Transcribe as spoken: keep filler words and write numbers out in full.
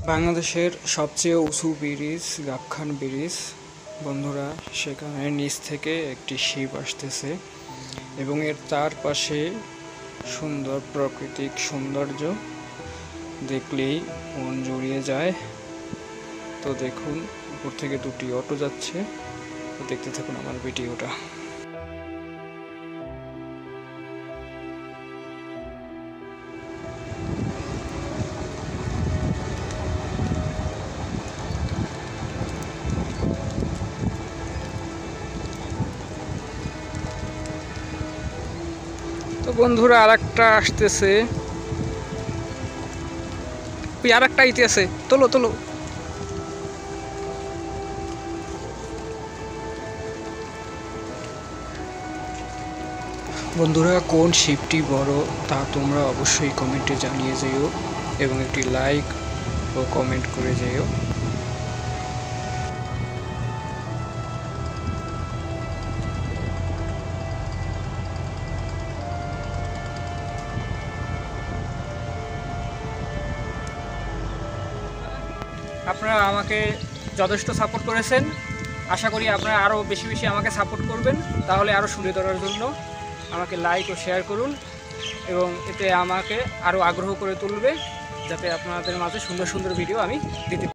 বাংলাদেশের সবচেয়ে উঁচু ব্রিজ গাবখান ব্রিজ বন্ধুরা, সেখানে নিচ থেকে একটি শিপ আসতেছে এবং এর চারপাশে সুন্দর প্রাকৃতিক সৌন্দর্য দেখলেই মন জুড়িয়ে যায়। তো দেখুন, উপর থেকে দুটি অটো যাচ্ছে। তো দেখতে থাকুন আমার ভিডিওটা। তো বন্ধুরা, আর একটা আসতেছে, ওই আর একটা আইতেছে, তোলো তোলো। বন্ধুরা, কোন শিপটি বড় তা তোমরা অবশ্যই কমেন্টে জানিয়ে যেও এবং একটি লাইক ও কমেন্ট করে যেও। আপনারা আমাকে যথেষ্ট সাপোর্ট করেছেন, আশা করি আপনারা আরও বেশি বেশি আমাকে সাপোর্ট করবেন। তাহলে আরও শুনে ধরার জন্য আমাকে লাইক ও শেয়ার করুন এবং এতে আমাকে আরও আগ্রহ করে তুলবে, যাতে আপনাদের মাঝে সুন্দর সুন্দর ভিডিও আমি দিতে